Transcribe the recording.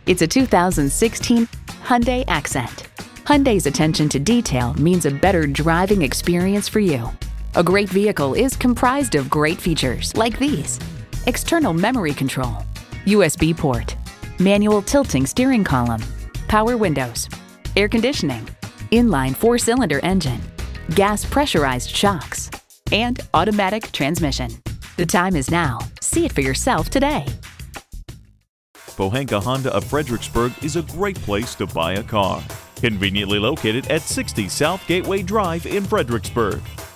It's a 2016 Hyundai Accent. Hyundai's attention to detail means a better driving experience for you. A great vehicle is comprised of great features like these: external memory control, USB port, manual tilting steering column, power windows, air conditioning, inline 4-cylinder engine, gas pressurized shocks, and automatic transmission. The time is now. See it for yourself today. Pohanka Honda of Fredericksburg is a great place to buy a car. Conveniently located at 60 South Gateway Drive in Fredericksburg.